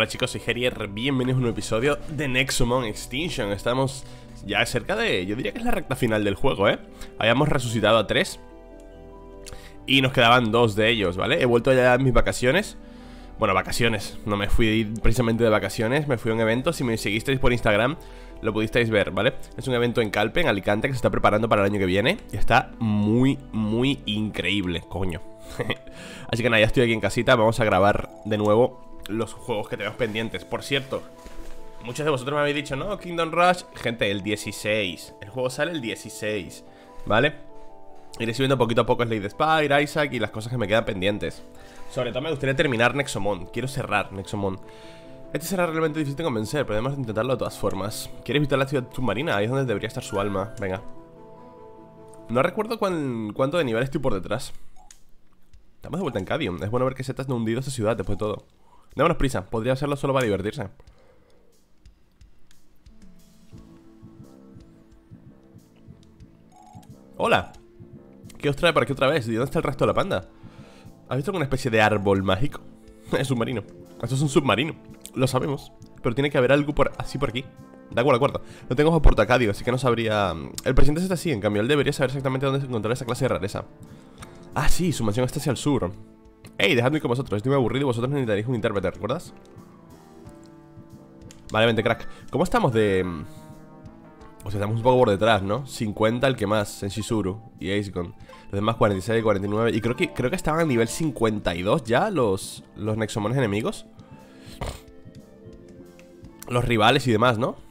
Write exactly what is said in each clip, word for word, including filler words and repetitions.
chicos, soy Herier, bienvenidos a un nuevo episodio de Nexomon Extinction. Estamos ya cerca de, yo diría que es la recta final del juego, ¿eh? Habíamos resucitado a tres y nos quedaban dos de ellos, ¿vale? He vuelto ya a mis vacaciones. Bueno, vacaciones, no me fui precisamente de vacaciones, me fui a un evento. Si me seguisteis por Instagram lo pudisteis ver, ¿vale? Es un evento en Calpe, en Alicante, que se está preparando para el año que viene y está muy, muy increíble, coño. Así que nada, ya estoy aquí en casita, vamos a grabar de nuevo los juegos que tenemos pendientes. Por cierto, muchos de vosotros me habéis dicho, no, Kingdom Rush. Gente, el dieciséis, el juego sale el dieciséis, ¿vale? Iré subiendo poquito a poco Slay the Spire, Isaac y las cosas que me quedan pendientes. Sobre todo me gustaría terminar Nexomon. Quiero cerrar Nexomon. Este será realmente difícil de convencer, pero podemos intentarlo de todas formas. ¿Quieres visitar la ciudad submarina? Ahí es donde debería estar su alma. Venga. No recuerdo cuán, cuánto de nivel estoy por detrás. Estamos de vuelta en Cadium. Es bueno ver que Zetas no ha hundido esta ciudad después de todo. Démonos prisa, podría hacerlo solo para divertirse. Hola. ¿Qué os trae por aquí otra vez? ¿Y dónde está el resto de la panda? ¿Has visto alguna especie de árbol mágico? Es submarino. Esto es un submarino, lo sabemos. Pero tiene que haber algo por así por aquí. De acuerdo, de acuerdo. No tengo a Portacadio, así que no sabría. El presidente está así, en cambio él debería saber exactamente dónde encontrar esa clase de rareza. Ah, sí, su mansión está hacia el sur. Ey, dejadme con vosotros, estoy muy aburrido y vosotros necesitaréis un intérprete, ¿recuerdas? Vale, vente, crack. ¿Cómo estamos de...? O sea, estamos un poco por detrás, ¿no? cincuenta el que más, en Shizuru y Acegon. Los demás cuarenta y seis, cuarenta y nueve. Y creo que, creo que estaban a nivel cincuenta y dos ya los, los Nexomones enemigos. Los rivales y demás, ¿no?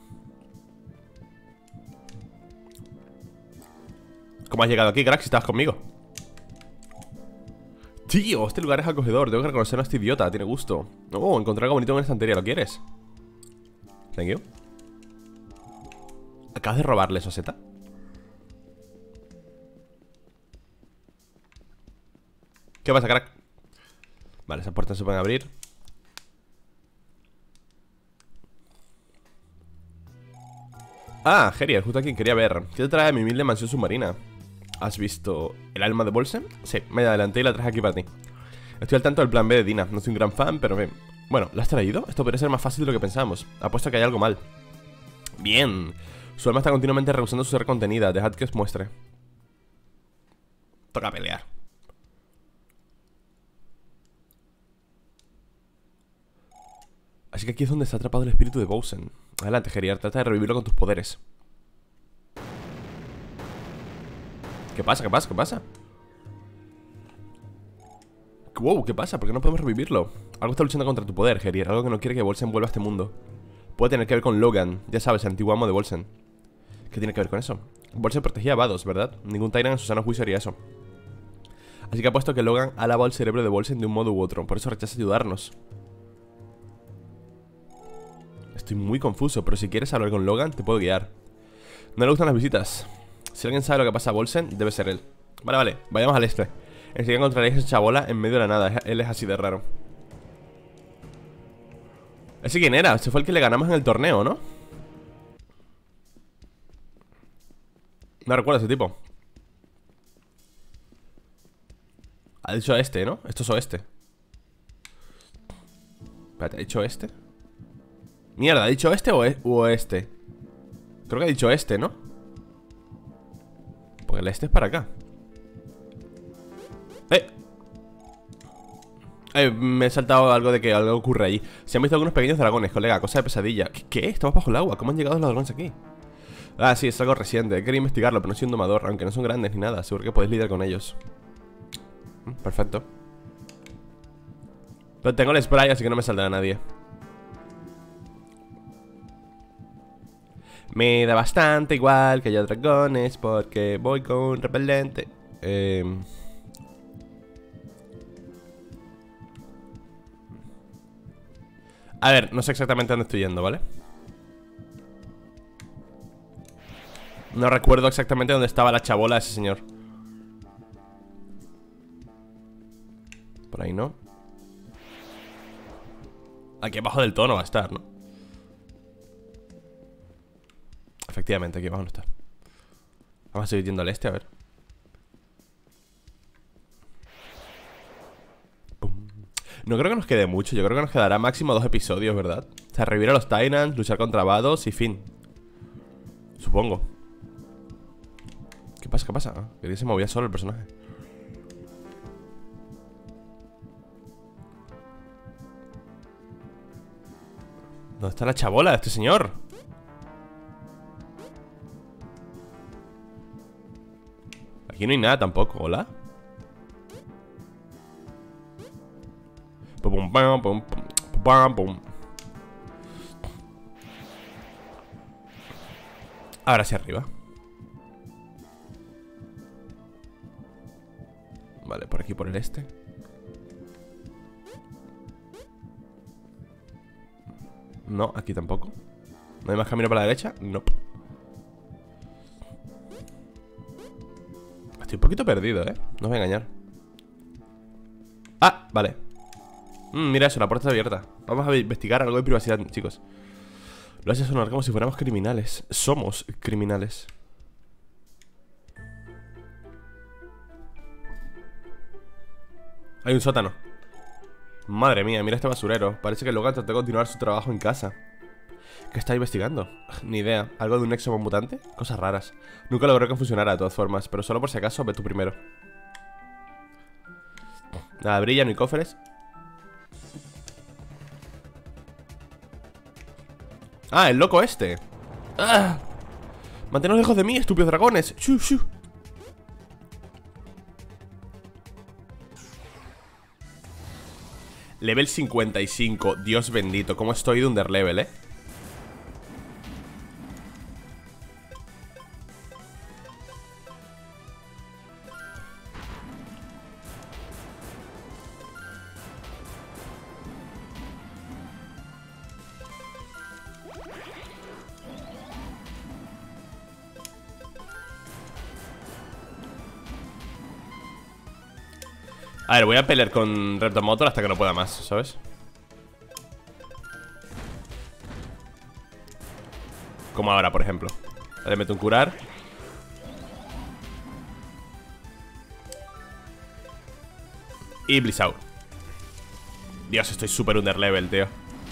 ¿Cómo has llegado aquí, crack, si estabas conmigo? Tío, este lugar es acogedor. Tengo que reconocer a este idiota, tiene gusto. Oh, encontré algo bonito en una estantería, ¿lo quieres? Thank you. ¿Acabas de robarle eso a Zeta? ¿Qué pasa, crack? Vale, esas puertas se pueden abrir. Ah, Herier, justo aquí quería ver. ¿Qué te trae a mi humilde mansión submarina? ¿Has visto el alma de Bolsen? Sí, me adelanté y la traje aquí para ti. Estoy al tanto del plan B de Dina. No soy un gran fan, pero bien. Bueno, ¿la has traído? Esto podría ser más fácil de lo que pensábamos. Apuesto que hay algo mal. Bien. Su alma está continuamente rehusando su ser contenida. Dejad que os muestre. Toca pelear. Así que aquí es donde está atrapado el espíritu de Bolsen. Adelante, Herier, trata de revivirlo con tus poderes. ¿Qué pasa? ¿Qué pasa? ¿Qué pasa? Wow, ¿qué pasa? ¿Por qué no podemos revivirlo? Algo está luchando contra tu poder, Herier. Algo que no quiere que Bolsen vuelva a este mundo. Puede tener que ver con Logan. Ya sabes, el antiguo amo de Bolsen. ¿Qué tiene que ver con eso? Bolsen protegía a Vados, ¿verdad? Ningún Tyrant en su sano juicio haría eso. Así que apuesto que Logan ha lavado el cerebro de Bolsen de un modo u otro. Por eso rechaza ayudarnos. Estoy muy confuso, pero si quieres hablar con Logan, te puedo guiar. No le gustan las visitas. Si alguien sabe lo que pasa a Bolsen, debe ser él. Vale, vale, vayamos al este. Enseguida encontraréis a esa chabola en medio de la nada. Él es así de raro. ¿Ese quién era? Ese fue el que le ganamos en el torneo, ¿no? No recuerdo ese tipo. Ha dicho este, ¿no? Esto es oeste. Espérate, ¿ha dicho este? Mierda, ¿ha dicho este o oeste? Creo que ha dicho este, ¿no? Porque el este es para acá. ¡Eh! Eh, me he saltado algo de que algo ocurre ahí. Se han visto algunos pequeños dragones, colega, cosa de pesadilla. ¿Qué? ¿Qué? Estamos bajo el agua, ¿cómo han llegado los dragones aquí? Ah, sí, es algo reciente, he querido investigarlo, pero no soy un domador. Aunque no son grandes ni nada, seguro que podéis lidiar con ellos. Perfecto. Pero tengo el spray, así que no me saldrá nadie. Me da bastante igual que haya dragones, porque voy con repelente. Eh... A ver, no sé exactamente dónde estoy yendo, ¿vale? No recuerdo exactamente dónde estaba la chabola de ese señor. Por ahí no. Aquí abajo del todo no va a estar, ¿no? Efectivamente, aquí abajo no está. Vamos a seguir yendo al este, a ver. No creo que nos quede mucho. Yo creo que nos quedará máximo dos episodios, ¿verdad? O sea, revivir a los Tyrants, luchar contra Vados y fin. Supongo. ¿Qué pasa? ¿Qué pasa? Ah, que se movía solo el personaje. ¿Dónde está la chabola de este señor? Aquí no hay nada tampoco. ¿Hola? Pum, pum, pum, pum, pum. Ahora hacia arriba. Vale, por aquí, por el este. No, aquí tampoco. ¿No hay más camino para la derecha? No. Estoy un poquito perdido, ¿eh? No os voy a engañar. Ah, vale. mm, Mira eso, la puerta está abierta. Vamos a investigar algo de privacidad, chicos. Lo hace sonar como si fuéramos criminales. Somos criminales. Hay un sótano. Madre mía, mira este basurero. Parece que Logan trató de continuar su trabajo en casa. ¿Qué está investigando? Ni idea. ¿Algo de un Nexomon mutante? Cosas raras. Nunca logré que funcionara de todas formas, pero solo por si acaso, ve tú primero. Nada, brilla, no hay cofres. Ah, el loco este. ¡Ah! Manteneos lejos de mí, estúpidos dragones. ¡Shu, shu! Level cincuenta y cinco. Dios bendito, cómo estoy de underlevel, eh. A ver, voy a pelear con Reptomotor hasta que no pueda más, ¿sabes? Como ahora, por ejemplo. Le meto un curar. Y Blizzard. Dios, estoy súper underlevel, tío.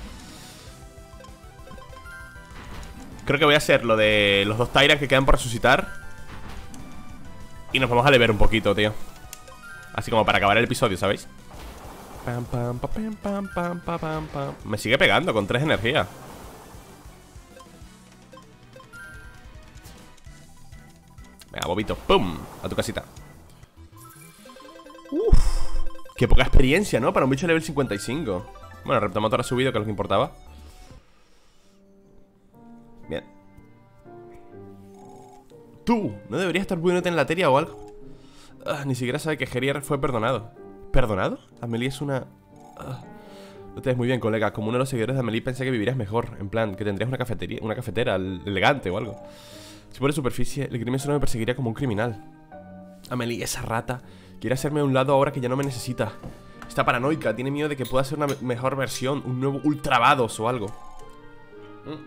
Creo que voy a hacer lo de los dos Tyrants que quedan por resucitar. Y nos vamos a lever un poquito, tío. Así como para acabar el episodio, ¿sabéis? Pam, pam, pam, pam, pam, pam, pam, pam. Me sigue pegando con tres energías. Venga, bobito, ¡pum! A tu casita. Uff. Qué poca experiencia, ¿no? Para un bicho level cincuenta y cinco. Bueno, Reptomotor ha subido, que es lo que importaba. Bien. Tú, ¿no deberías estar poniéndote en la teria o algo? Uh, ni siquiera sabe que Gerier fue perdonado. ¿Perdonado? Amelie es una... Uh. No te ves muy bien, colega. Como uno de los seguidores de Amelie pensé que vivirías mejor. En plan, que tendrías una cafetería, una cafetera elegante o algo. Si por la superficie, el crimen solo me perseguiría como un criminal. Amelie, esa rata, quiere hacerme a un lado ahora que ya no me necesita. Está paranoica, tiene miedo de que pueda ser una me mejor versión, un nuevo Ultra Vados o algo. mm.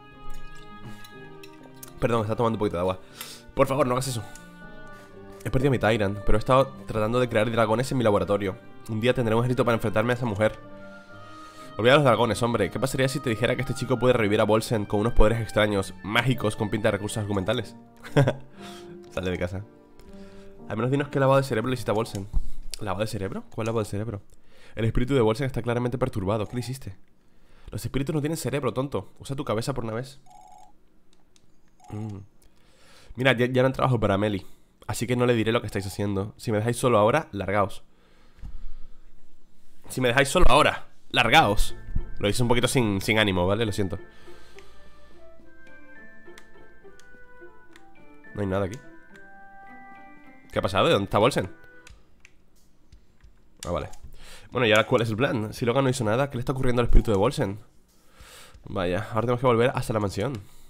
Perdón, está tomando un poquito de agua. Por favor, no hagas eso. He perdido a mi Tyrant, pero he estado tratando de crear dragones en mi laboratorio. Un día tendré un ejército para enfrentarme a esa mujer. Olvida a los dragones, hombre. ¿Qué pasaría si te dijera que este chico puede revivir a Bolsen con unos poderes extraños, mágicos, con pinta de recursos argumentales? Sale de casa. Al menos dinos qué lavado de cerebro le hiciste a Bolsen. ¿Lavado de cerebro? ¿Cuál lavado de cerebro? El espíritu de Bolsen está claramente perturbado. ¿Qué le hiciste? Los espíritus no tienen cerebro, tonto. Usa tu cabeza por una vez. Mm. Mira, ya, ya no trabajo para Amelie, así que no le diré lo que estáis haciendo. Si me dejáis solo ahora, largaos. Si me dejáis solo ahora, largaos. Lo hice un poquito sin, sin ánimo, ¿vale? Lo siento. No hay nada aquí. ¿Qué ha pasado? ¿De dónde está Bolsen? Ah, vale. Bueno, ¿y ahora cuál es el plan? Si Logan no hizo nada, ¿qué le está ocurriendo al espíritu de Bolsen? Vaya, ahora tenemos que volver hasta la mansión.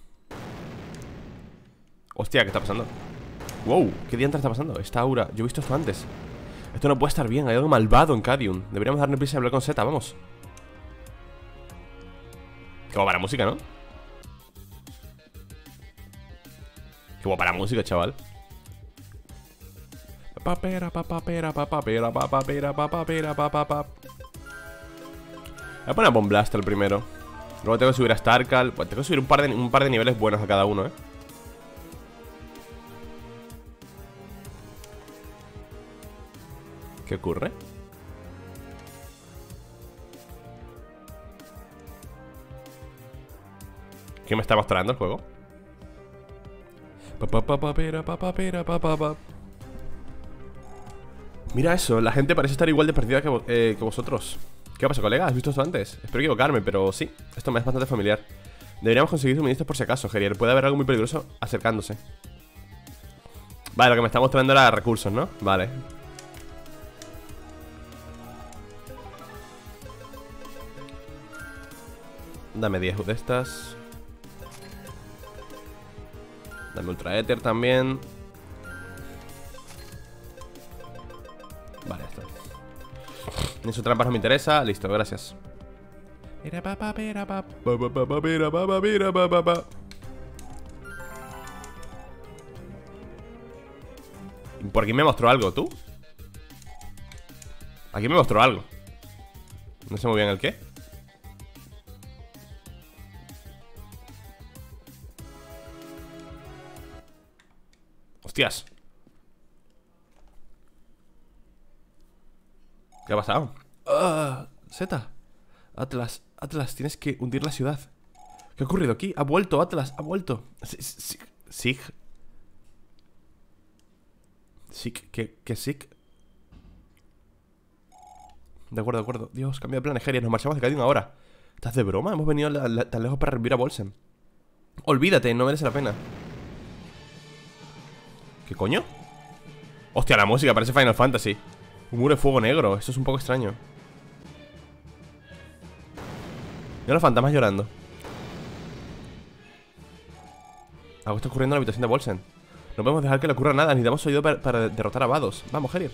Hostia, ¿qué está pasando? Wow, ¿qué diantre está pasando? Esta aura, yo he visto esto antes. Esto no puede estar bien, hay algo malvado en Cadium. Deberíamos darle prisa y hablar con Zeta, vamos. Qué guapa la música, ¿no? Qué guapa la música, chaval. Papapera, papapera, papapera, papapera, papapera, papapap. Voy a poner a Bomb Blaster primero. Luego tengo que subir a Starkal. Pues tengo que subir un par, de, un par de niveles buenos a cada uno, eh. ¿Qué ocurre? ¿Qué me está mostrando el juego? Mira eso, la gente parece estar igual de perdida que, eh, que vosotros. ¿Qué pasa, colega? ¿Has visto esto antes? Espero equivocarme, pero sí, esto me es bastante familiar. Deberíamos conseguir suministros por si acaso, Gerier. Puede haber algo muy peligroso acercándose. Vale, lo que me está mostrando era recursos, ¿no? Vale. Dame diez de estas. Dame Ultra Éter también. Vale, esto. Ni su trampa no me interesa. Listo, gracias. Por aquí me mostró algo, ¿tú? Aquí me mostró algo. No sé muy bien el qué. Hostias. ¿Qué ha pasado? Uh, Z. Atlas, Atlas, tienes que hundir la ciudad. ¿Qué ha ocurrido aquí? Ha vuelto, Atlas, ha vuelto. Sig. Sig. Sig. ¿Qué, qué Sig? De acuerdo, de acuerdo. Dios, cambia de plan, Gerier. Nos marchamos de Cadium ahora. ¿Estás de broma? Hemos venido la, la, tan lejos para revivir a Bolsen. Olvídate, no merece la pena. ¿Qué coño? Hostia, la música parece Final Fantasy. Un muro de fuego negro, esto es un poco extraño. Mira los fantasmas llorando. Algo está ocurriendo en la habitación de Bolsen. No podemos dejar que le ocurra nada. Necesitamos su ayuda para, para derrotar a Vados. Vamos, Gerier.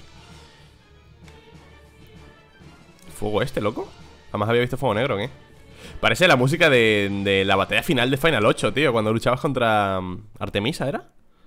¿Fuego este, loco? Jamás había visto fuego negro, ¿qué? Parece la música de, de la batalla final de Final ocho, tío. Cuando luchabas contra um, Artemisa, ¿era?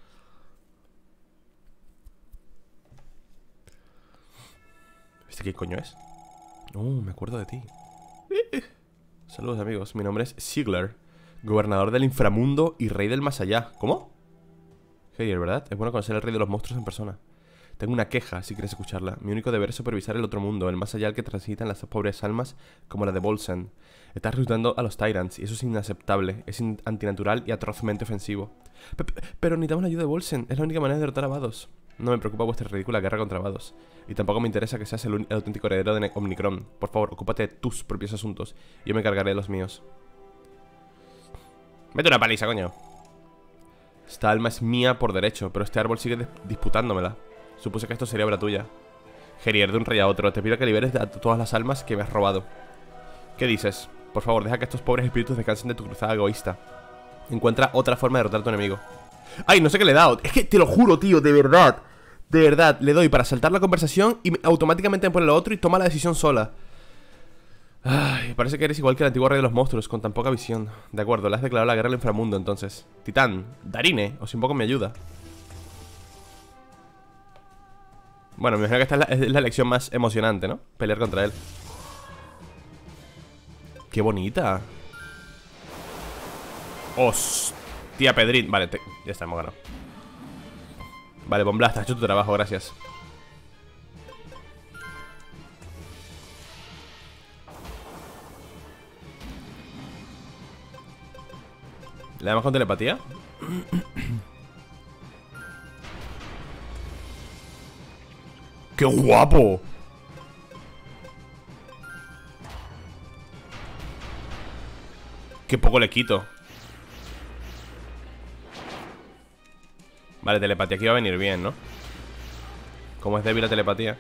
¿Este qué coño es? Oh, me acuerdo de ti. Saludos, amigos. Mi nombre es Sigler, gobernador del inframundo y rey del más allá. ¿Cómo? Gerier, ¿verdad? Es bueno conocer al rey de los monstruos en persona. Tengo una queja, si quieres escucharla. Mi único deber es supervisar el otro mundo, el más allá al que transitan las pobres almas como la de Bolsen. Estás reclutando a los Tyrants, y eso es inaceptable. Es in antinatural y atrozmente ofensivo. P Pero necesitamos la ayuda de Bolsen. Es la única manera de derrotar a Vados. No me preocupa vuestra ridícula guerra contra Vados. Y tampoco me interesa que seas el, el auténtico heredero de Omnicron. Por favor, ocúpate de tus propios asuntos. Y yo me encargaré de los míos. Mete una paliza, coño. Esta alma es mía por derecho, pero este árbol sigue disputándomela. Supuse que esto sería obra tuya. Gerier, de un rey a otro, te pido que liberes a todas las almas que me has robado. ¿Qué dices? Por favor, deja que estos pobres espíritus descansen de tu cruzada egoísta. Encuentra otra forma de derrotar a tu enemigo. ¡Ay, no sé qué le he dado! Es que te lo juro, tío, de verdad. De verdad, le doy para saltar la conversación y automáticamente me pone lo otro y toma la decisión sola. Ay, parece que eres igual que el antiguo rey de los monstruos, con tan poca visión. De acuerdo, le has declarado la guerra al inframundo, entonces. Titán, Darine, os invoco mi ayuda. Bueno, me imagino que esta es la, es la elección más emocionante, ¿no? Pelear contra él. ¡Qué bonita! ¡Hostia, Pedrín! Vale, te... ya está, hemos ganado. Vale, Bomb Blast, has hecho tu trabajo, gracias. ¿Le damos con telepatía? ¡Qué guapo! ¡Qué poco le quito! Vale, telepatía aquí va a venir bien, ¿no? ¿Cómo es débil la telepatía?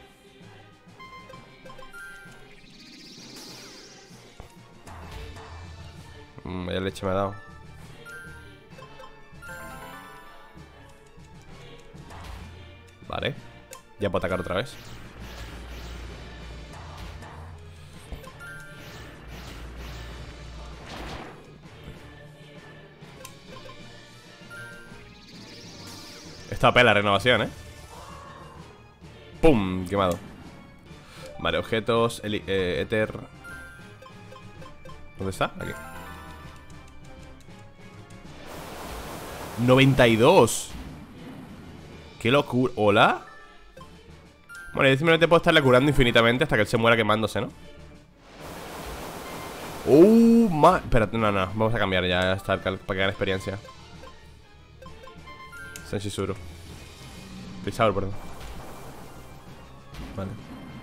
Mmm, vaya leche me ha dado. Vale. Ya puedo atacar otra vez. Esta pela la renovación, ¿eh? ¡Pum! Quemado. Vale, objetos, el, eh, éter. ¿Dónde está? Aquí. noventa y dos. Qué locura. ¿Hola? Bueno, yo simplemente puedo estarle curando infinitamente hasta que él se muera quemándose, ¿no? Uh, ma... Espérate, no, no, vamos a cambiar ya hasta para ganar experiencia. Senshizuru. Blizzard, perdón. Vale.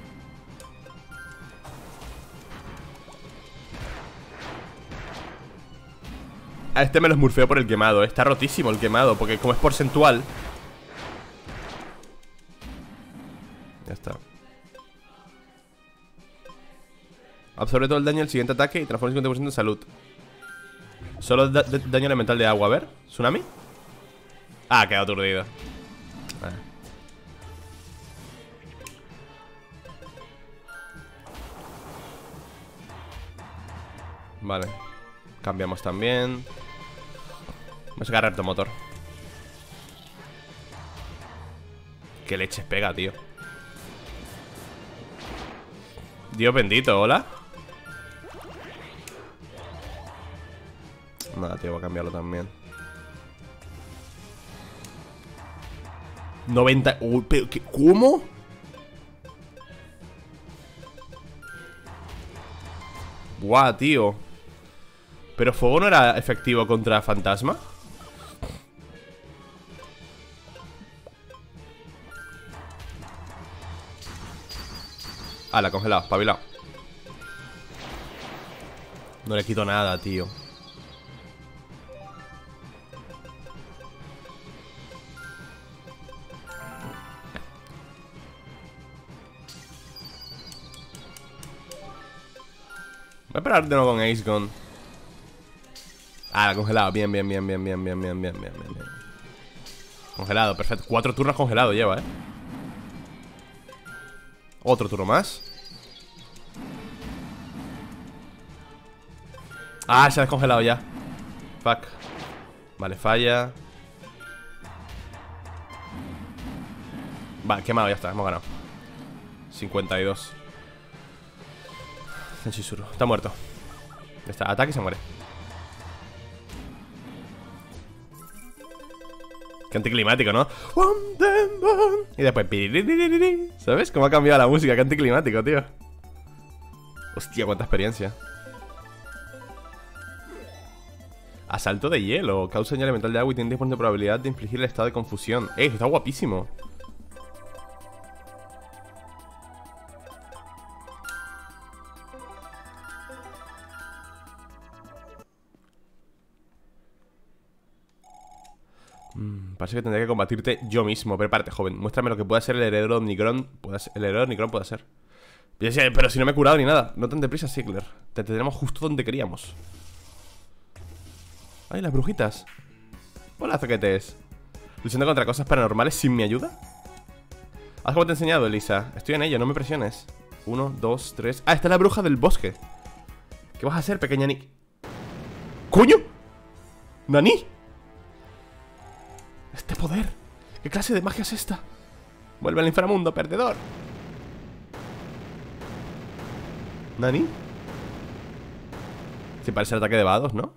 A este me lo smurfeo por el quemado, ¿eh? Está rotísimo el quemado, porque como es porcentual. Ya está. Absorbe todo el daño del siguiente ataque y transforma el cincuenta por ciento de salud. Solo da daño elemental de agua, a ver. ¿Tsunami? Ah, queda aturdido. Vale. Vale. Cambiamos también. Vamos a agarrar tu motor. Qué leches pega, tío. Dios bendito, hola. Nada, tío, voy a cambiarlo también. noventa. Uy, pero ¿qué? ¿Cómo? Buah, tío. ¿Pero fuego no era efectivo contra fantasma? Ah, la ha congelado, espabilado. No le quito nada, tío. Voy a esperar de nuevo con Ace Gun. Ah, la ha congelado. Bien, bien, bien, bien, bien, bien, bien, bien, bien, bien. Congelado, perfecto. Cuatro turnos congelado lleva, eh. Otro turno más. Ah, se ha descongelado ya. Fuck. Vale, falla. Vale, quemado, ya está, hemos ganado. cincuenta y dos. Senshizuru, está muerto. Ya está, ataque y se muere. Qué anticlimático, ¿no? Y después... ¿Sabes? Cómo ha cambiado la música, qué anticlimático, tío. Hostia, cuánta experiencia. Asalto de hielo. Causa daño elemental de agua y tiene diez por ciento de probabilidad de infligir el estado de confusión. ¡Eh! Está guapísimo. Mm, parece que tendría que combatirte yo mismo. Prepárate, joven. Muéstrame lo que pueda ser el heredero de Omnicron. Pueda ser, el heredero de Omnicron puede ser. Pero si no me he curado ni nada. No tan deprisa, Sigler. Te tendremos justo donde queríamos. Ay, las brujitas. Hola, zoquetes. Luchando contra cosas paranormales sin mi ayuda. Haz como te he enseñado, Elisa. Estoy en ello, no me presiones. Uno, dos, tres. Ah, esta es la bruja del bosque. ¿Qué vas a hacer, pequeña Ni? ¡Coño! ¡Nani! Este poder. ¿Qué clase de magia es esta? Vuelve al inframundo, perdedor. ¿Nani? Sí, parece el ataque de Vados, ¿no?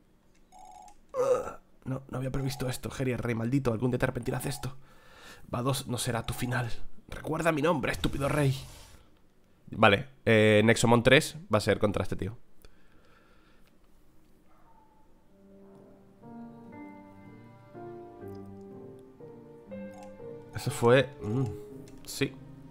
No, no había previsto esto, Gerier, rey maldito. Algún día te arrepentirás de esto. Vados no será tu final. Recuerda mi nombre, estúpido rey. Vale, eh, Nexomon tres va a ser contra este tío. Eso fue... Mm, sí.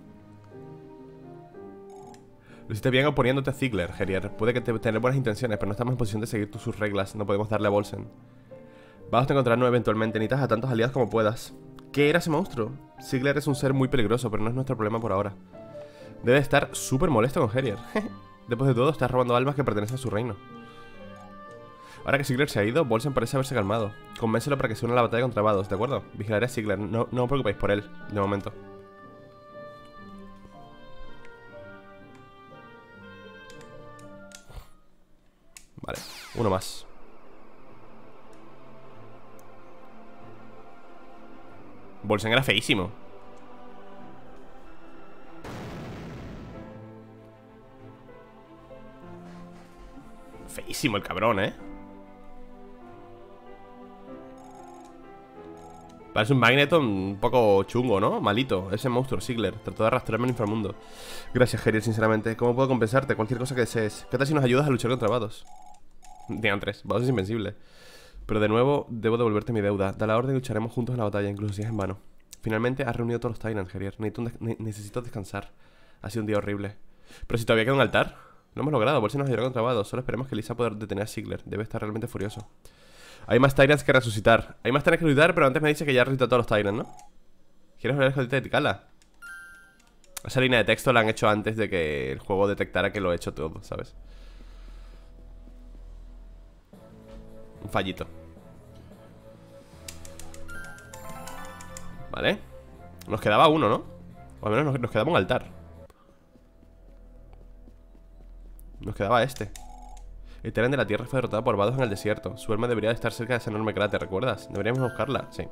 Lo hiciste bien oponiéndote a Ziggler, Gerier. Puede que te tenga buenas intenciones, pero no estamos en posición de seguir sus reglas. No podemos darle a Bolsen. Vamos a encontrarnos eventualmente. Necesitas a tantos aliados como puedas. ¿Qué era ese monstruo? Ziggler es un ser muy peligroso, pero no es nuestro problema por ahora. Debe estar súper molesto con Gerier. Después de todo, estás robando almas que pertenecen a su reino. Ahora que Ziggler se ha ido, Bolsen parece haberse calmado. Convéncelo para que se una a la batalla contra Vados, ¿de acuerdo? Vigilaré a Ziggler, no, no os preocupéis por él, de momento. Vale, uno más. Bolsen era feísimo. malísimo el cabrón, ¿eh? Parece un Magneton un poco chungo, ¿no? Malito, ese monstruo, Sigler. Trató de arrastrarme al inframundo. Gracias, Gerier, sinceramente. ¿Cómo puedo compensarte? Cualquier cosa que desees. ¿Qué tal si nos ayudas a luchar contra Vados? Digan tres, Vados es invencible. Pero de nuevo, debo devolverte mi deuda. Da la orden y lucharemos juntos en la batalla, incluso si es en vano. Finalmente has reunido a todos los Tyrants, Gerier. Necesito, un des ne necesito descansar. Ha sido un día horrible. Pero si todavía queda un altar. Lo hemos logrado, por si nos ayudará contra Vados. Solo esperemos que Lisa pueda detener a Sigler. Debe estar realmente furioso. Hay más Tyrants que resucitar. Hay más Tyrants que resucitar, pero antes me dice que ya resucitado a todos los Tyrants, ¿no? ¿Quieres ver el jodita de Tikala? Esa línea de texto la han hecho antes de que el juego detectara que lo he hecho todo, ¿sabes? Un fallito. Vale. Nos quedaba uno, ¿no? O al menos nos, nos quedaba un altar. Nos quedaba este. El Tyrant de la Tierra fue derrotado por Vados en el desierto. Su arma debería estar cerca de ese enorme cráter, ¿recuerdas? Deberíamos buscarla, sí.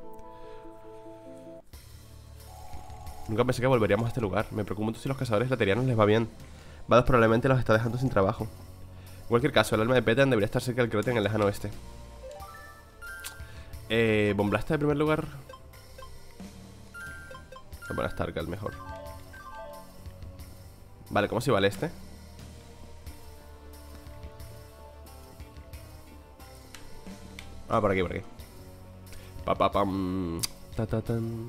Nunca pensé que volveríamos a este lugar. Me preocupo mucho si a los cazadores laterianos les va bien. Vados probablemente los está dejando sin trabajo. En cualquier caso, el alma de Petan debería estar cerca del cráter en el lejano oeste. Eh, Bomblasta en primer lugar. Voy a poner Starkal mejor. Vale, ¿cómo se vale este? Ah, por aquí, por aquí. Pa, pa, pam. Ta, ta, tan.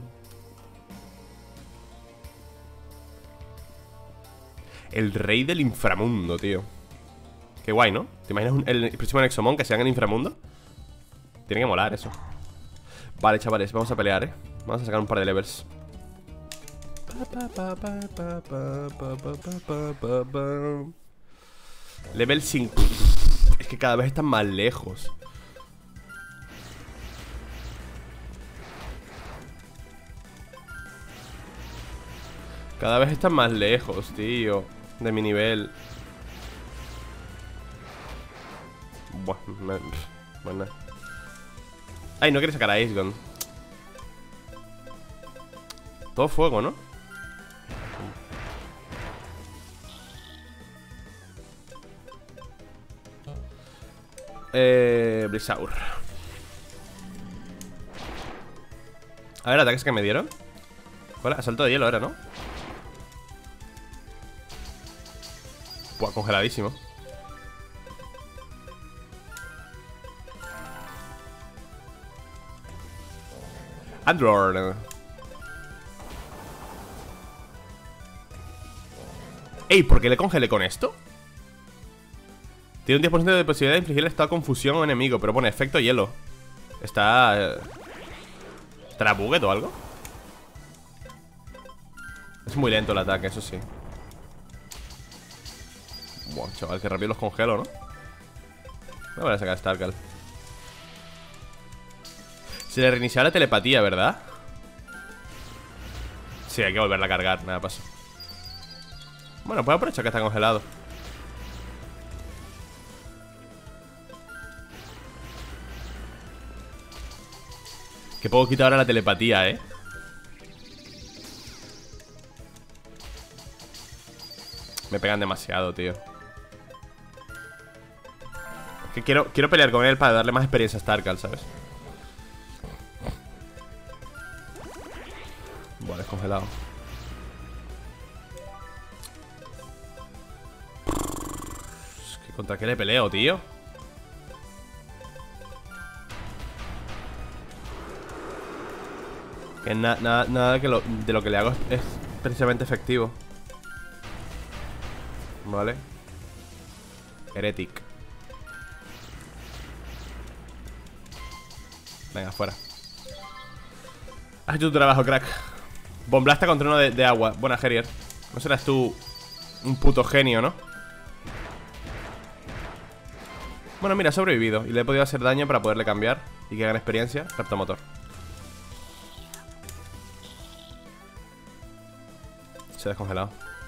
El rey del inframundo, tío. Qué guay, ¿no? ¿Te imaginas un, el próximo Nexomon que sea en el inframundo? Tiene que molar eso. Vale, chavales, vamos a pelear, ¿eh? Vamos a sacar un par de levels. Level cinco. Es que cada vez están más lejos. Cada vez están más lejos, tío, de mi nivel. Buah, me... bueno. Ay, no quiere sacar a Ace. Todo fuego, ¿no? Eh... Blizaur. A ver, ataques que me dieron. ¿Cuál? Asalto de hielo era, ¿no? Buah, congeladísimo. Android. Ey, ¿por qué le congelé con esto? Tiene un diez por ciento de posibilidad de infligir estado de confusión a un enemigo, pero pone efecto hielo. Está... Eh, ¿estará bugged o algo? Es muy lento el ataque, eso sí. Buah, chaval, que rápido los congelo, ¿no? Me voy a sacar Starkal. Se le reinició la telepatía, ¿verdad? Sí, hay que volverla a cargar, nada pasa. Bueno, puedo aprovechar que está congelado. Que puedo quitar ahora la telepatía, ¿eh? Me pegan demasiado, tío. Es que quiero, quiero pelear con él para darle más experiencia a Starkal, ¿sabes? Buah, descongelado. Es que ¿contra qué le peleo, tío? Que na nada, nada que lo, de lo que le hago es, es precisamente efectivo. Vale. Heretic. Venga, fuera. Has hecho tu trabajo, crack. Bomblasta contra uno de, de agua. Buena, Gerier. No serás tú un puto genio, ¿no? Bueno, mira, ha sobrevivido. Y le he podido hacer daño para poderle cambiar y que gane experiencia. Reptomotor. Se ha descongelado.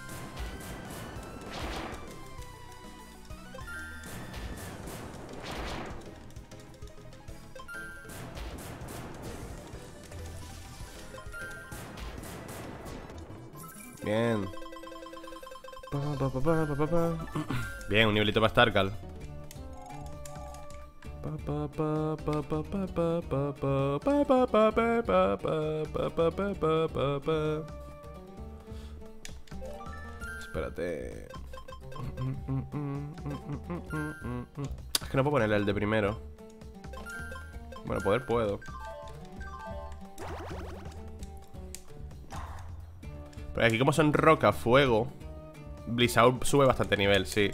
Bien. Bien, un nivelito para Starkal. Espérate. Es que no puedo ponerle el de primero. Bueno, poder puedo. Pero aquí como son roca, fuego, Blizzard sube bastante nivel, sí.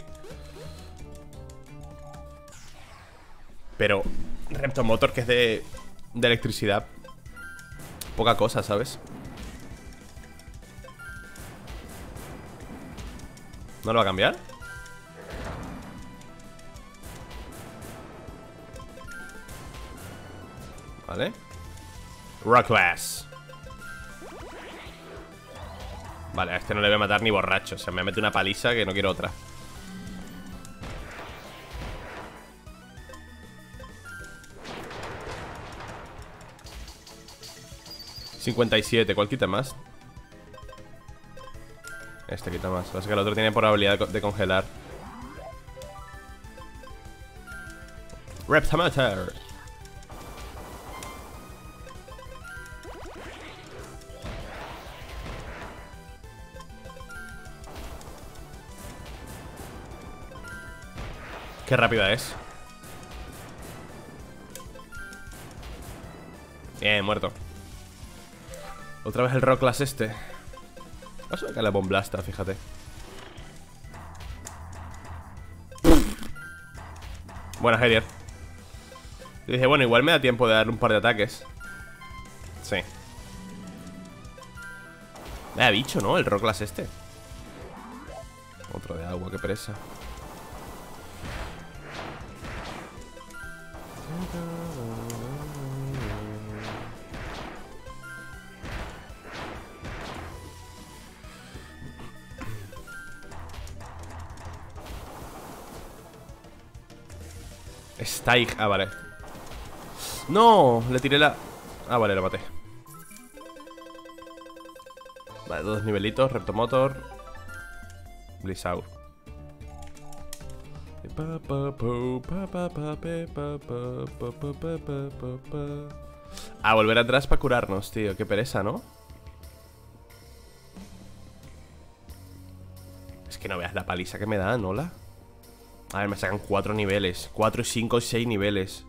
Pero Reptomotor, que es de, de electricidad, poca cosa, ¿sabes? ¿No lo va a cambiar? Vale. Rocklass. Vale, a este no le voy a matar ni borracho. O sea, me mete una paliza que no quiero otra. cincuenta y siete, ¿cuál quita más? Este quita más. Pasa que el otro tiene probabilidad de congelar. Reptomotor. Qué rápida es. Bien, muerto. Otra vez el Rocklass este. Vamos a sacar la Bomblasta, fíjate. Buena, Herier. Y dije, bueno, igual me da tiempo de darle un par de ataques. Sí. Vaya bicho, ¿no? El Rocklass este. Otro de agua, qué presa. Staig, ah, vale. No, le tiré la... Ah, vale, lo maté. Vale, dos nivelitos, Reptomotor, Blizzard. A volver atrás para curarnos, tío. Qué pereza, ¿no? Es que no veas la paliza que me dan, ¿hola? A ver, me sacan cuatro niveles. Cuatro, cinco, seis niveles.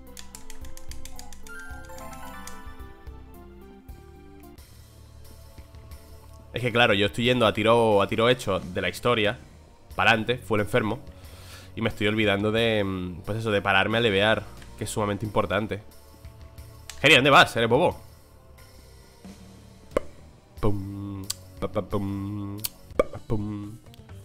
Es que claro, yo estoy yendo a tiro, a tiro hecho de la historia para adelante, fue el enfermo. Y me estoy olvidando de, pues eso, de pararme a levear, que es sumamente importante. Genia, ¿dónde vas? ¿Eres bobo? Pum, pa, pa, pum, pa, pum.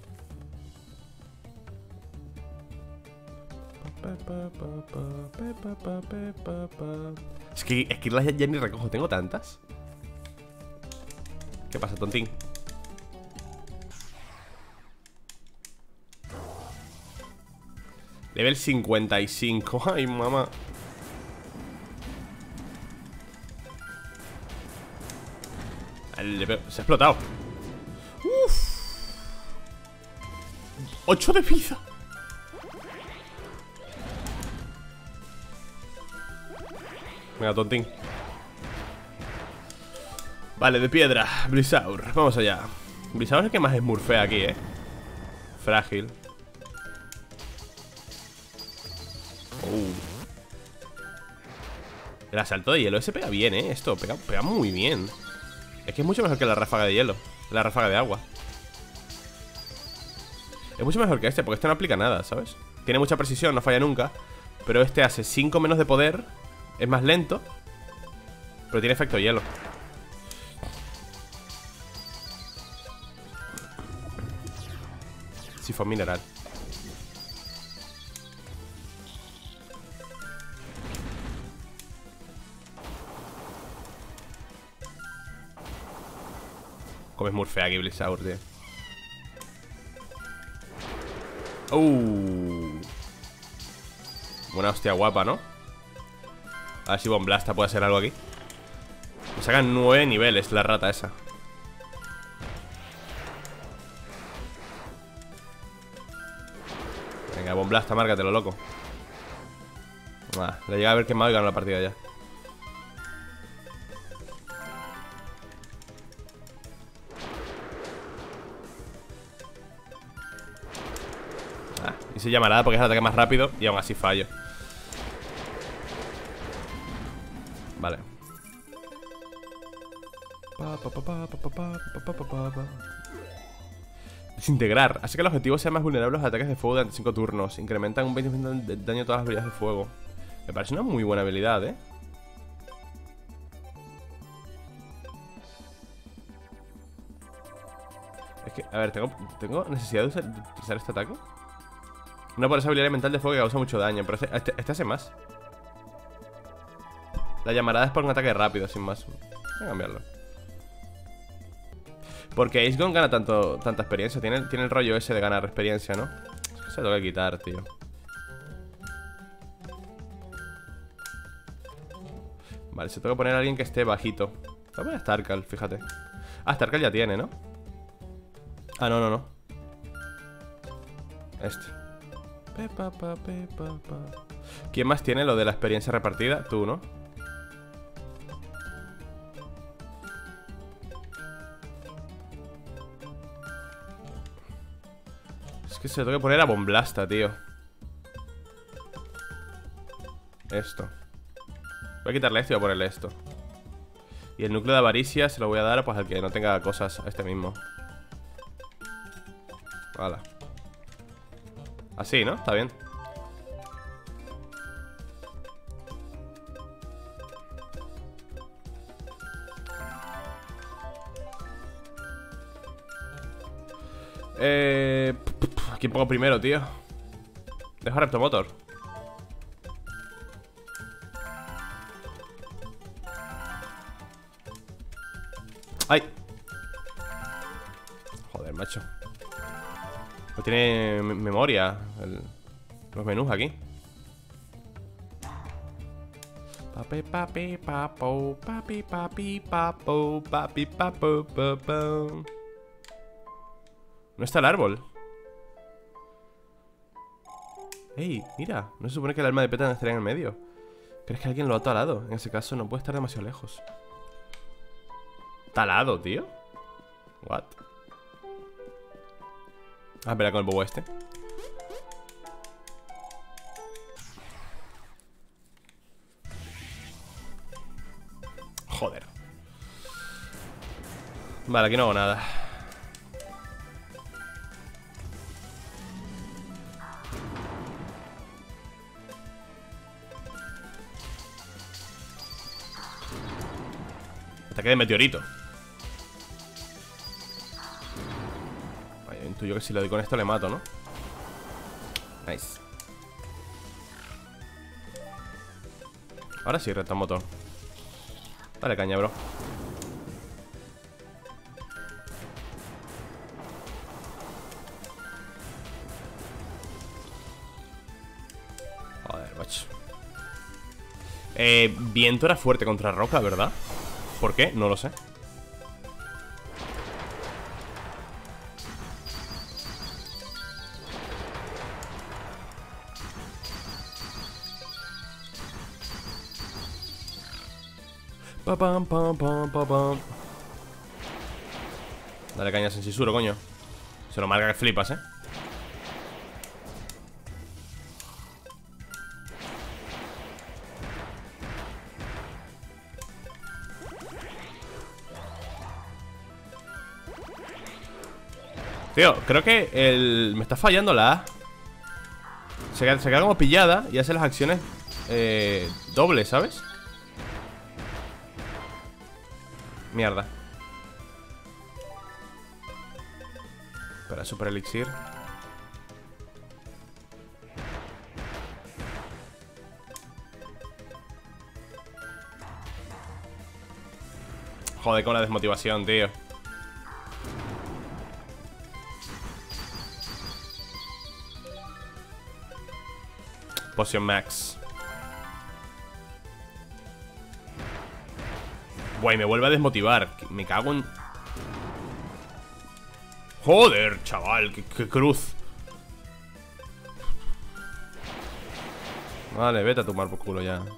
Es que esquirlas ya, ya ni recojo, tengo tantas. ¿Qué pasa, tontín? Level cincuenta y cinco. Ay, mamá. Se ha explotado. Uf. ocho de vida. Venga, tontín. Vale, de piedra, Blizzard, vamos allá. Blizzard es el que más smurfea aquí, eh. Frágil. uh. El asalto de hielo ese pega bien, eh. Esto pega, pega muy bien. Es que es mucho mejor que la ráfaga de hielo. La ráfaga de agua. Es mucho mejor que este, porque este no aplica nada, ¿sabes? Tiene mucha precisión, no falla nunca. Pero este hace cinco menos de poder. Es más lento, pero tiene efecto hielo. Sifón mineral. Como es Murfea aquí, Blizzard, tío. Uh. Una hostia guapa, ¿no? A ver si Bomblasta puede hacer algo aquí. Me sacan nueve niveles la rata esa. Venga, Bomblasta, márcatelo, loco. Ah, le llega a haber quemado y ganó la partida ya. Ah, hice llamarada porque es el ataque más rápido y aún así fallo. Vale. Desintegrar. Hace que los objetivos sean más vulnerables a ataques de fuego durante cinco turnos. Incrementan un veinte por ciento de daño a todas las habilidades de fuego. Me parece una muy buena habilidad, ¿eh? Es que, a ver, ¿tengo, ¿tengo necesidad de usar, de utilizar este ataque? No por esa habilidad elemental de fuego que causa mucho daño. Pero este, este hace más. La llamarada es por un ataque rápido, sin más. Voy a cambiarlo. Porque Ace Gone gana tanto, tanta experiencia. Tiene, tiene el rollo ese de ganar experiencia, ¿no? Es que se lo tengo que quitar, tío. Vale, se tengo que poner a alguien que esté bajito. Voy a poner a Starkal, fíjate. Ah, Starkal ya tiene, ¿no? Ah, no, no, no. Este. Pepa, pa, pepa, pa. ¿Quién más tiene lo de la experiencia repartida? Tú, ¿no? Es que se lo tengo que poner a Bomblasta, tío. Esto. Voy a quitarle esto y voy a ponerle esto. Y el núcleo de avaricia se lo voy a dar pues al que no tenga cosas, a este mismo. Hala. Así, ¿no? Está bien. Eh... ¿A quién pongo primero, tío? Dejo a Reptomotor. ¡Ay! Joder, macho. No tiene memoria el, los menús aquí. Papi, papi, papo, papi, papi, papo, papi, papo, papo. No está el árbol. Ey, mira, no se supone que el alma de Petan estaría en el medio. ¿Crees que alguien lo ha talado? En ese caso no puede estar demasiado lejos. ¿Talado, tío? What? Ah, espera, con el bobo este. Joder. Vale, aquí no hago nada. Ataque de meteorito. Vaya, intuyo que si le doy con esto le mato, ¿no? Nice. Ahora sí, Reptomotor. Dale caña, bro. Joder, macho. Eh, viento era fuerte contra roca, ¿verdad? ¿Por qué? No lo sé. Pa, pam, pam, pam, pam, pam. Dale caña a Sensisuro, coño. Se lo marca que flipas, eh. Tío, creo que el... me está fallando la A. Se queda, se queda como pillada y hace las acciones eh, dobles, ¿sabes? Mierda. Espera, super elixir. Joder, con la desmotivación, tío. Potion Max. Guay, me vuelve a desmotivar. Me cago en... Joder, chaval, qué, qué cruz. Vale, vete a tomar por culo ya.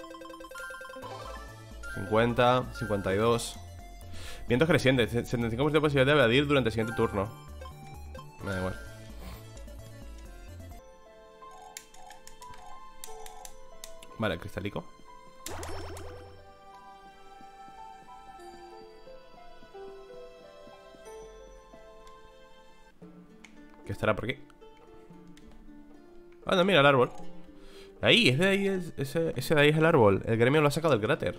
cincuenta, cincuenta y dos. Vientos crecientes, setenta y cinco por ciento de posibilidad de evadir durante el siguiente turno. Me da igual. Vale, cristalico. ¿Qué estará por aquí? Ah, no, mira el árbol. Ahí, es de ahí, es, ese, ese de ahí es el árbol. El gremio lo ha sacado del cráter.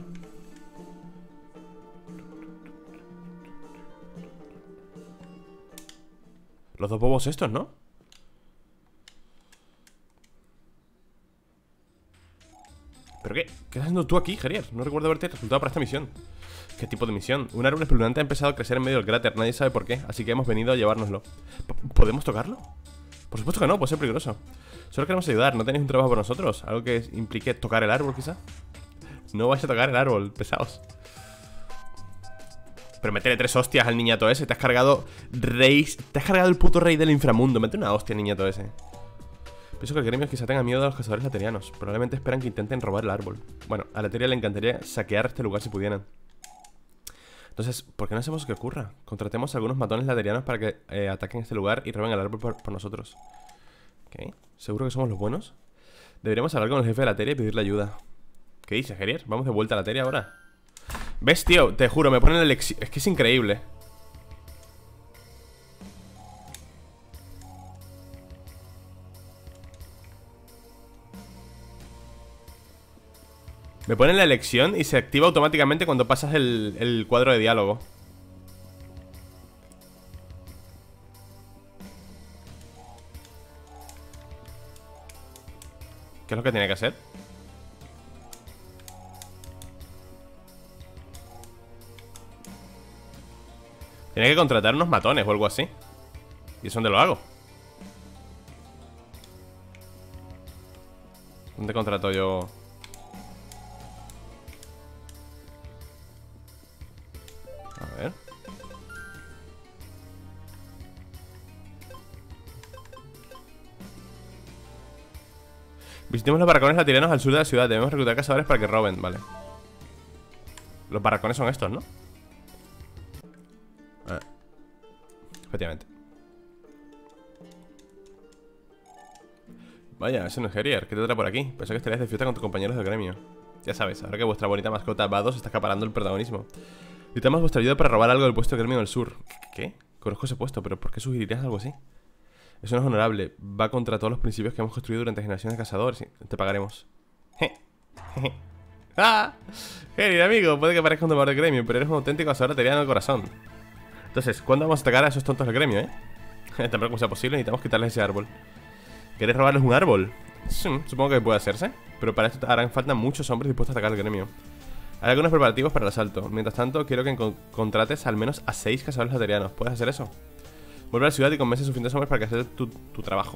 Los dos bobos estos, ¿no? ¿Pero qué? ¿Qué estás haciendo tú aquí, Gerier? No recuerdo haberte resultado para esta misión. ¿Qué tipo de misión? Un árbol espeluznante ha empezado a crecer en medio del cráter. Nadie sabe por qué, así que hemos venido a llevárnoslo. ¿Podemos tocarlo? Por supuesto que no, puede ser peligroso. Solo queremos ayudar, ¿no tenéis un trabajo por nosotros? ¿Algo que implique tocar el árbol, quizá? No vais a tocar el árbol, pesados. Pero métele tres hostias al niñato ese. Te has cargado rey... Te has cargado el puto rey del inframundo. Mete una hostia al niñato ese. Pienso que el gremio quizá tenga miedo a los cazadores laterianos. Probablemente esperan que intenten robar el árbol. Bueno, a Lateria le encantaría saquear este lugar si pudieran. Entonces, ¿por qué no hacemos que ocurra? Contratemos a algunos matones laterianos para que eh, ataquen este lugar y roben el árbol por, por nosotros. ¿Qué? ¿Seguro que somos los buenos? Deberíamos hablar con el jefe de Lateria y pedirle ayuda. ¿Qué dices, Gerier? ¿Vamos de vuelta a Lateria ahora? ¿Ves, tío? Te juro, me ponen la elección. Es que es increíble. Me ponen la elección y se activa automáticamente cuando pasas el, el cuadro de diálogo. ¿Qué es lo que tiene que hacer? Tiene que contratar unos matones o algo así. ¿Y eso dónde lo hago? ¿Dónde contrato yo? A ver. Visitemos los barracones latirianos al sur de la ciudad. Debemos reclutar cazadores para que roben, vale. Los barracones son estos, ¿no? Ah. Efectivamente. Vaya, ese no es Gerier. ¿Qué te trae por aquí? Pensé que estarías de fiesta con tus compañeros del gremio. Ya sabes, ahora que vuestra bonita mascota Vados está acaparando el protagonismo. Necesitamos vuestra ayuda para robar algo del puesto del gremio del sur. ¿Qué? Conozco ese puesto, pero ¿por qué sugerirías algo así? Eso no es honorable. Va contra todos los principios que hemos construido durante generaciones de cazadores. Te pagaremos. ¡Ah! Gerier, amigo, puede que parezca un tomador del gremio, pero eres un auténtico cazador lateriano de corazón. Entonces, ¿cuándo vamos a atacar a esos tontos del gremio, eh? Tan pronto como sea posible, necesitamos quitarles ese árbol. ¿Quieres robarles un árbol? Sí, supongo que puede hacerse, pero para esto harán falta muchos hombres dispuestos a atacar al gremio. Hay algunos preparativos para el asalto. Mientras tanto, quiero que con contrates al menos a seis cazadores laterianos. ¿Puedes hacer eso? Vuelve a la ciudad y convence a suficientes hombres para que hacer tu, tu trabajo.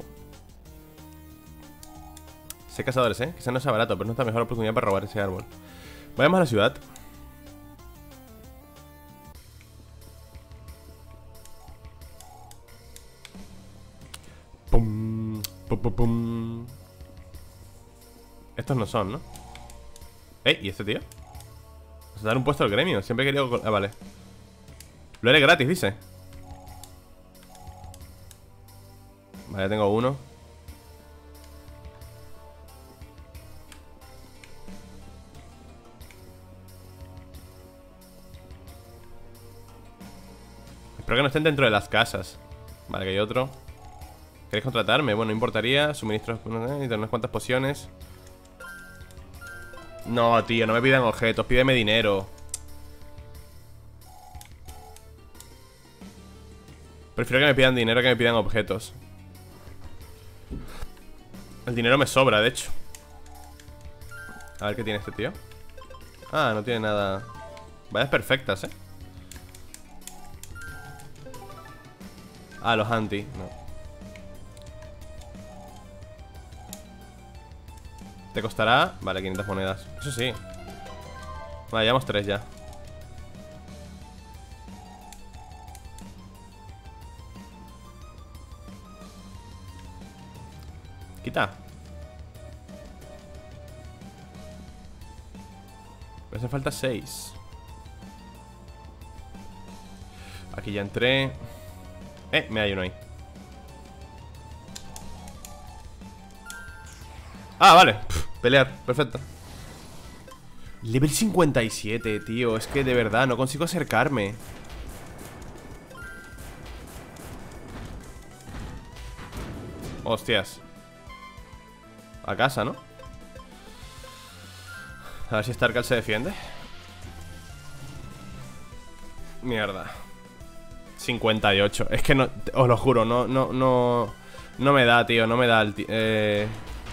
Sé cazadores, ¿eh? Quizás no sea barato, pero no es la mejor oportunidad para robar ese árbol. Vayamos a la ciudad. Pum, pum, pum, pum. Estos no son, ¿no? ¿Eh? ¿Y este tío? Vas a dar un puesto al gremio. Siempre he querido... Ah, vale. Lo haré gratis, dice. Vale, ya tengo uno. Espero que no estén dentro de las casas. Vale, que hay otro. ¿Queréis contratarme? Bueno, no importaría. Suministros, necesito unas cuantas pociones. No, tío, no me pidan objetos. Pídeme dinero. Prefiero que me pidan dinero que me pidan objetos. El dinero me sobra, de hecho. A ver qué tiene este tío. Ah, no tiene nada. Vayas perfectas, eh. Ah, los anti, no. Te costará... Vale, quinientas monedas. Eso sí. Vale, llevamos tres ya. Quita. Me hacen falta seis. Aquí ya entré. Eh, me hay uno ahí. Ah, vale. Pff, pelear, perfecto. Level cincuenta y siete, tío. Es que de verdad no consigo acercarme. Hostias. A casa, ¿no? A ver si Starkal se defiende. Mierda. cincuenta y ocho. Es que no, os lo juro, no, no, no. No me da, tío, no me da el eh...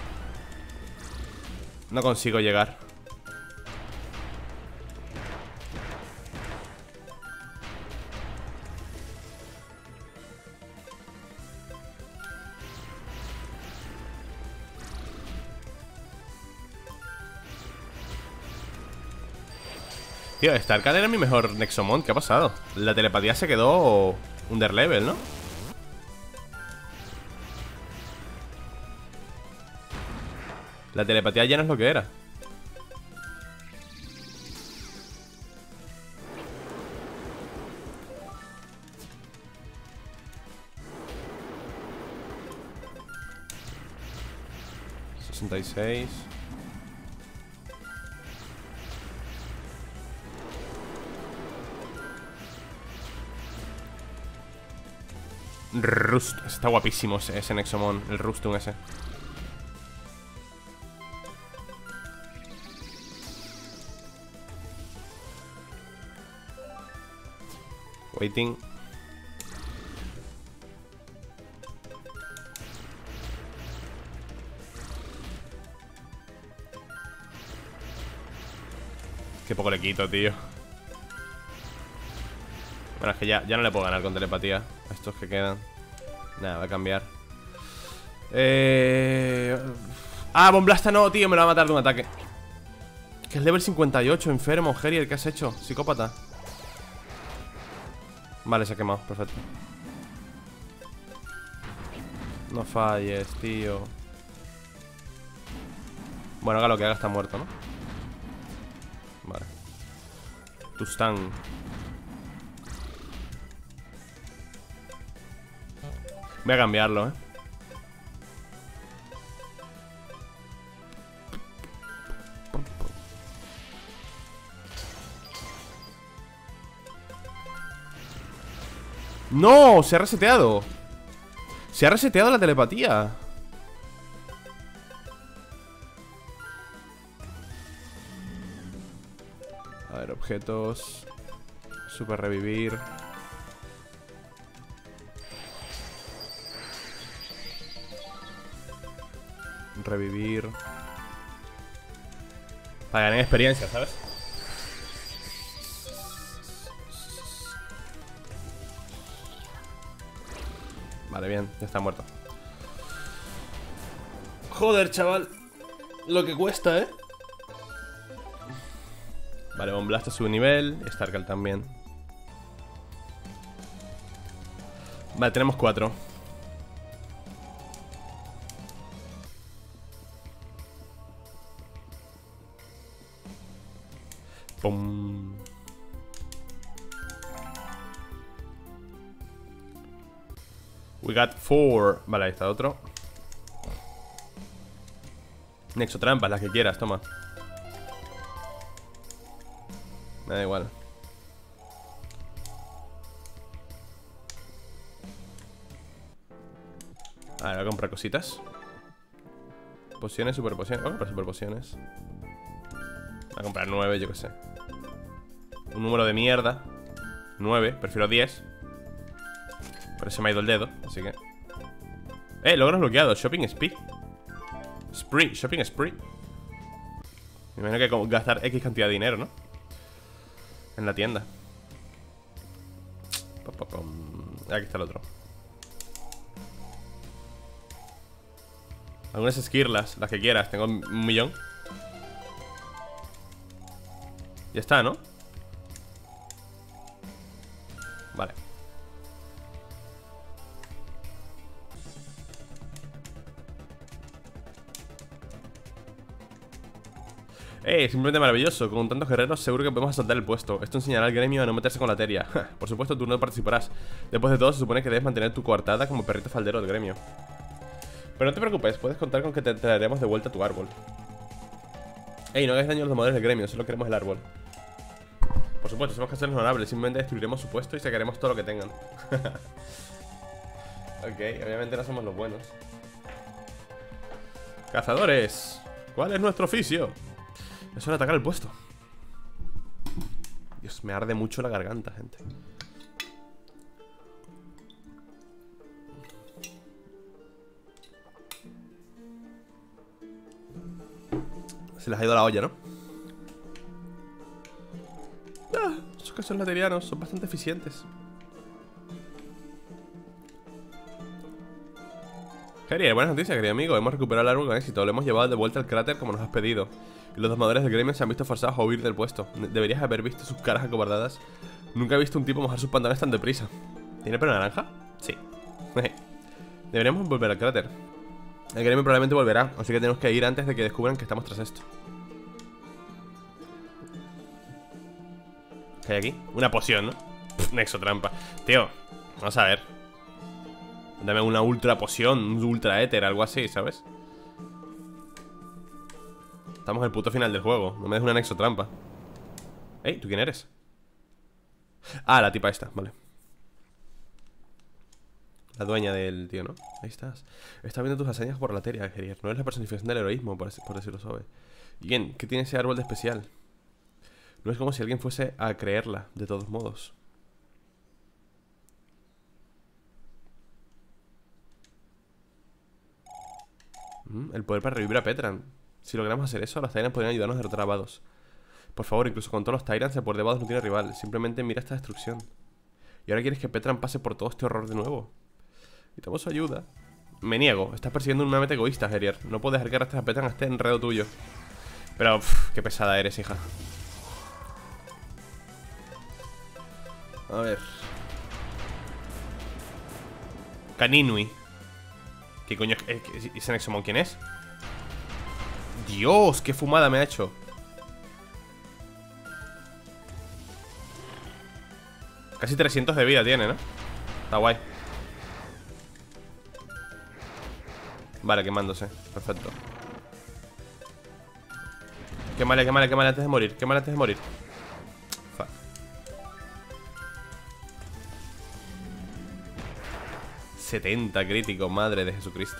No consigo llegar. Tío, Starkal era mi mejor Nexomon. ¿Qué ha pasado? La telepatía se quedó underlevel, ¿no? La telepatía ya no es lo que era. sesenta y seis. Rust. Está guapísimo ese, ese Nexomon. El Rustum ese. Waiting. Qué poco le quito, tío. Bueno, es que ya, ya no le puedo ganar con telepatía a estos que quedan. Nada, va a cambiar. Eh... Ah, Bomblasta no, tío, me lo va a matar de un ataque. Que es level cincuenta y ocho, enfermo, Geriel, ¿qué has hecho? Psicópata. Vale, se ha quemado, perfecto. No falles, tío. Bueno, haga lo que haga, está muerto, ¿no? Vale. Tustán. Voy a cambiarlo, eh. ¡No! Se ha reseteado. Se ha reseteado la telepatía. A ver, objetos. Super revivir. Revivir. Para ganar experiencia, ¿sabes? Vale, bien, ya está muerto. Joder, chaval. Lo que cuesta, ¿eh? Vale, Bomblasta sube nivel. Starkal también. Vale, tenemos cuatro. Pum. We got four. Vale, ahí está otro. Nexotrampas, las que quieras, toma. Me da igual. A ver, voy a comprar cositas. Pociones, super pociones. Voy a comprar super pociones. Voy a comprar nueve, yo qué sé. Un número de mierda. nueve, prefiero diez. Pero se me ha ido el dedo, así que... Eh, logros bloqueados, shopping spree. Spree, shopping spree. Me imagino que gastar X cantidad de dinero, ¿no? En la tienda. Aquí está el otro. Algunas esquirlas, las que quieras, tengo un millón. Ya está, ¿no? Vale. Eh, simplemente maravilloso. Con tantos guerreros seguro que podemos asaltar el puesto. Esto enseñará al gremio a no meterse con la teria. Por supuesto, tú no participarás. Después de todo, se supone que debes mantener tu coartada como perrito faldero del gremio. Pero no te preocupes, puedes contar con que te traeremos de vuelta tu árbol. Ey, no hagáis daño a los demoledores del gremio, solo queremos el árbol. Por supuesto, somos cazadores honorables. Simplemente destruiremos su puesto y sacaremos todo lo que tengan. Ok, obviamente no somos los buenos. Cazadores, ¿cuál es nuestro oficio? Es hora de atacar el puesto. Dios, me arde mucho la garganta, gente. Se les ha ido la olla, ¿no? Ah, esos que son laterianos son bastante eficientes. Harrier, buenas noticias, querido amigo. Hemos recuperado el árbol con éxito. Lo hemos llevado de vuelta al cráter como nos has pedido. Y los domadores del gremio se han visto forzados a huir del puesto. Deberías haber visto sus caras acobardadas. Nunca he visto un tipo mojar sus pantalones tan deprisa. ¿Tiene pelo naranja? Sí. Deberíamos volver al cráter. El gremio probablemente volverá, así que tenemos que ir antes de que descubran que estamos tras esto. ¿Qué hay aquí? Una poción, ¿no? Pff, Nexo trampa. Tío, vamos a ver. Dame una ultra poción, un ultra éter, algo así, ¿sabes? Estamos en el puto final del juego. No me des una nexo trampa. Ey, ¿tú quién eres? Ah, la tipa esta, vale. La dueña del tío, ¿no? Ahí estás. Está viendo tus hazañas por la teria, Harrier. No eres la personificación del heroísmo, por, por decirlo suave. ¿Y bien? ¿Qué tiene ese árbol de especial? No es como si alguien fuese a creerla, de todos modos. mm, El poder para revivir a Petran. Si logramos hacer eso, los Tyrants podrían ayudarnos a derrotar a Vados. Por favor, incluso con todos los Tyrants, el poder de Vados no tiene rival. Simplemente mira esta destrucción. ¿Y ahora quieres que Petran pase por todo este horror de nuevo? Necesitamos su ayuda. Me niego, estás persiguiendo una meta egoísta, Harrier. No puedes dejar que arrastres a Petran a este enredo tuyo. Pero, uff, qué pesada eres, hija. A ver. Caninui. ¿Qué coño es? ¿Ese Nexomon quién es? Dios, qué fumada me ha hecho. Casi trescientos de vida tiene, ¿no? Está guay. Vale, quemándose, perfecto. Quémale, quémale, quémale antes de morir. Quémale antes de morir. Fuck. setenta críticos, madre de Jesucristo.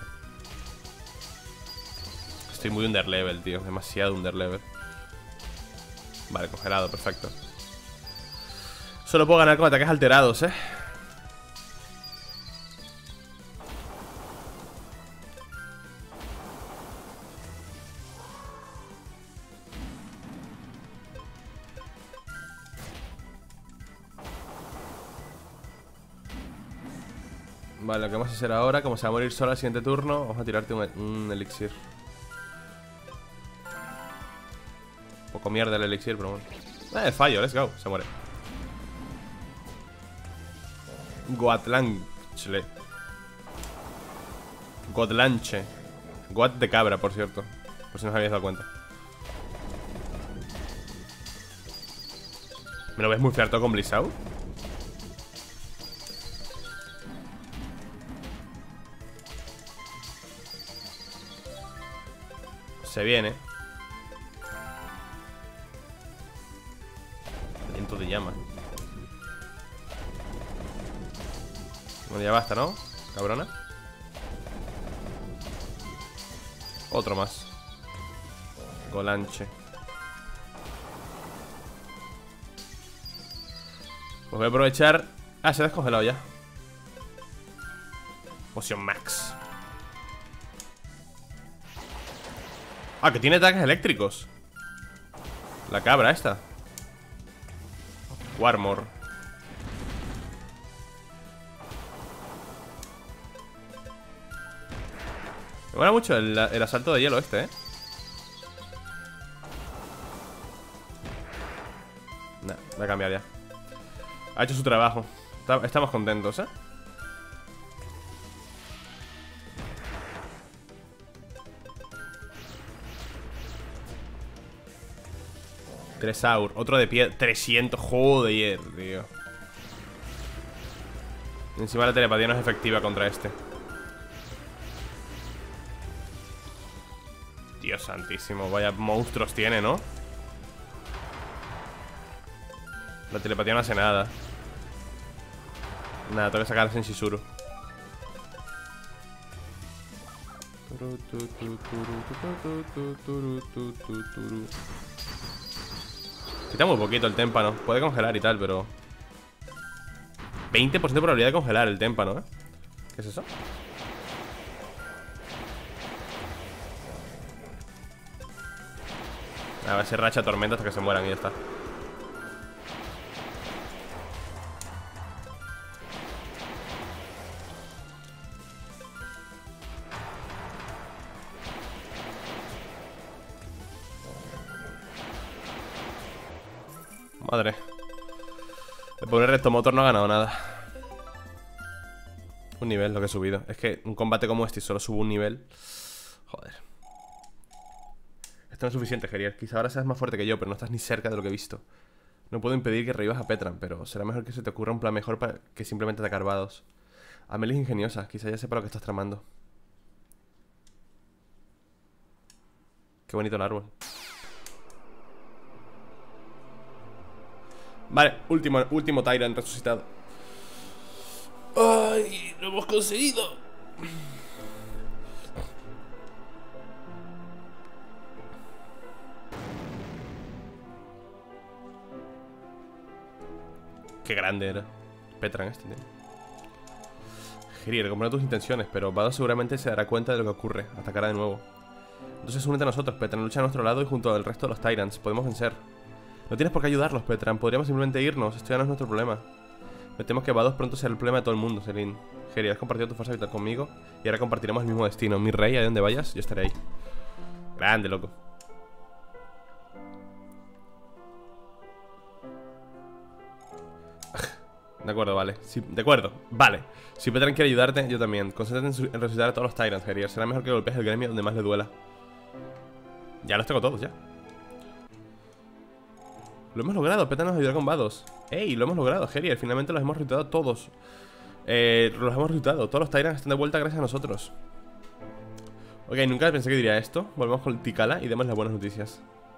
Estoy muy underlevel, tío. Demasiado underlevel. Vale, congelado, perfecto. Solo puedo ganar con ataques alterados, eh. Vale, lo que vamos a hacer ahora, como se va a morir sola al siguiente turno, vamos a tirarte un, un elixir. Un poco mierda el elixir, pero bueno. Eh, fallo, let's go, se muere. Goatlanche. Godlanche. Goat de cabra, por cierto. Por si no os habéis dado cuenta. ¿Me lo ves muy fierto con Blizzard? Se viene. Aliento de llama. Bueno, ya basta, ¿no? Cabrona. Otro más. Golanche. Pues voy a aprovechar. Ah, se ha descongelado ya. Poción Max. Ah, que tiene ataques eléctricos. La cabra esta. Warmore. Me mola mucho el, el asalto de hielo este, eh. Nah, voy a cambiar ya. Ha hecho su trabajo. Estamos contentos, eh. Tresaur, otro de pie, trescientos, joder, tío. Encima la telepatía no es efectiva contra este. Dios santísimo, vaya monstruos tiene, ¿no? La telepatía no hace nada. Nada, tengo que sacar a Senshisuru. Quita muy poquito el témpano. Puede congelar y tal, pero veinte por ciento de probabilidad de congelar el témpano, ¿eh? ¿Qué es eso? A ver si racha tormenta hasta que se mueran y ya está. Madre. El pobre Rectomotor no ha ganado nada. Un nivel lo que he subido. Es que un combate como este y solo subo un nivel. Joder. Esto no es suficiente, Gerier. Quizá ahora seas más fuerte que yo, pero no estás ni cerca de lo que he visto. No puedo impedir que revivas a Petran, pero será mejor que se te ocurra un plan mejor para que simplemente atacar Vados. Amelie es ingeniosa, quizá ya sepa lo que estás tramando. Qué bonito el árbol. Vale, último, último Tyrant resucitado. ¡Ay! ¡Lo hemos conseguido! Qué grande era Petran este, tío. Gerier, comprendo tus intenciones, pero Vados seguramente se dará cuenta de lo que ocurre. Atacará de nuevo. Entonces únete a nosotros, Petran. Lucha a nuestro lado y junto al resto de los Tyrants. Podemos vencer. No tienes por qué ayudarlos, Petran. Podríamos simplemente irnos. Esto ya no es nuestro problema. Me temo que Vados pronto será el problema de todo el mundo, Selene. Gerier, has compartido tu fuerza vital conmigo y ahora compartiremos el mismo destino. Mi rey, a donde vayas, yo estaré ahí. Grande, loco. De acuerdo, vale. Sí, de acuerdo, vale. Si Petran quiere ayudarte, yo también. Concéntrate en, en resucitar a todos los Tyrants, Gerier. Será mejor que golpees el gremio donde más le duela. Ya los tengo todos, ya. Lo hemos logrado, Petran nos ayudará con Vados. ¡Ey! Lo hemos logrado, Gerier. Finalmente los hemos resucitado todos. Eh, los hemos resucitado. Todos los Tyrants están de vuelta gracias a nosotros. Ok, nunca pensé que diría esto. Volvemos con Tikala y demos las buenas noticias.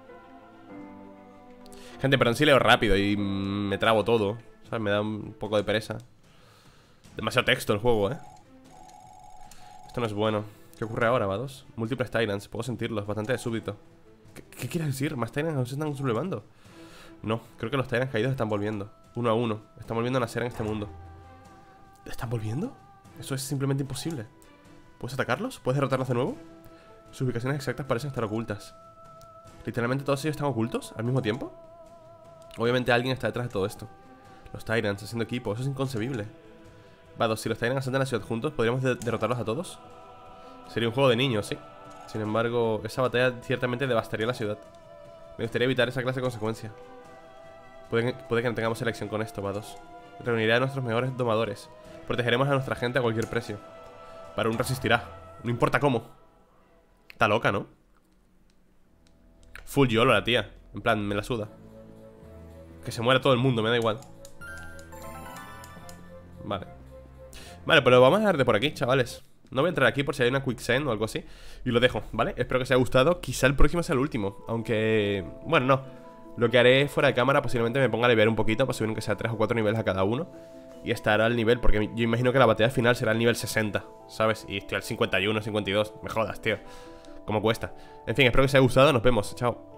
Gente, pero en sí leo rápido y me trabo todo. O sea, me da un poco de pereza. Demasiado texto el juego, ¿eh? Esto no es bueno. ¿Qué ocurre ahora, Vados? Múltiples Tyrants, puedo sentirlos, bastante de súbito. ¿Qué, qué quieres decir? ¿Más Tyrants nos están sublevando? No, creo que los Tyrants caídos están volviendo. Uno a uno, están volviendo a nacer en este mundo. ¿Están volviendo? Eso es simplemente imposible. ¿Puedes atacarlos? ¿Puedes derrotarlos de nuevo? Sus ubicaciones exactas parecen estar ocultas. ¿Literalmente todos ellos están ocultos al mismo tiempo? Obviamente alguien está detrás de todo esto. Los Tyrants haciendo equipo, eso es inconcebible. Vados, si los Tyrants asaltan la ciudad juntos, ¿podríamos de derrotarlos a todos? Sería un juego de niños, sí. Sin embargo, esa batalla ciertamente devastaría la ciudad. Me gustaría evitar esa clase de consecuencia. Puede, puede que no tengamos elección con esto, Vados. Reuniré a nuestros mejores domadores. Protegeremos a nuestra gente a cualquier precio. Varun resistirá, no importa cómo. Está loca, ¿no? Full YOLO la tía. En plan, me la suda. Que se muera todo el mundo, me da igual. Vale. Vale, pues lo vamos a dejar de por aquí, chavales. No voy a entrar aquí por si hay una quicksand o algo así. Y lo dejo, ¿vale? Espero que os haya gustado. Quizá el próximo sea el último. Aunque... bueno, no. Lo que haré fuera de cámara posiblemente me ponga a levear un poquito. Para subir que sea tres o cuatro niveles a cada uno. Y estar al nivel, porque yo imagino que la batalla final será al nivel sesenta, ¿sabes? Y estoy al cincuenta y uno, cincuenta y dos. Me jodas, tío. ¿Cómo cuesta? En fin, espero que os haya gustado. Nos vemos. Chao.